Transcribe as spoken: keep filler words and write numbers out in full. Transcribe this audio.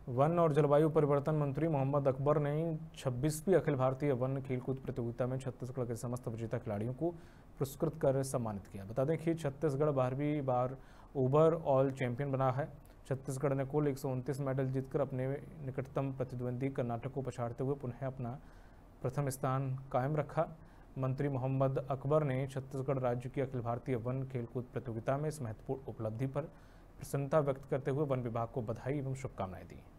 One और जलवायु परिवर्तन मंत्री मोहम्मद अकबर ने छब्बीसवीं अखिल भारतीय वन खेलकूद प्रतियोगिता में छत्तीसगढ़ के समस्त विजेता खिलाड़ियों को पुरस्कृत कर सम्मानित किया। बता दें कि छत्तीसगढ़ बारहवीं बार ओवरऑल चैंपियन बना है। छत्तीसगढ़ ने कुल एक सौ उनतीस मेडल जीतकर अपने निकटतम प्रतिद्वंदी कर्नाटक को पछाड़ते हुए पुनः अपना प्रथम स्थान कायम रखा। मंत्री मोहम्मद अकबर ने छत्तीसगढ़ राज्य की अखिल भारतीय वन खेलकूद प्रतियोगिता में इस महत्वपूर्ण उपलब्धि पर प्रसन्नता व्यक्त करते हुए वन विभाग को बधाई एवं शुभकामनाएं दी।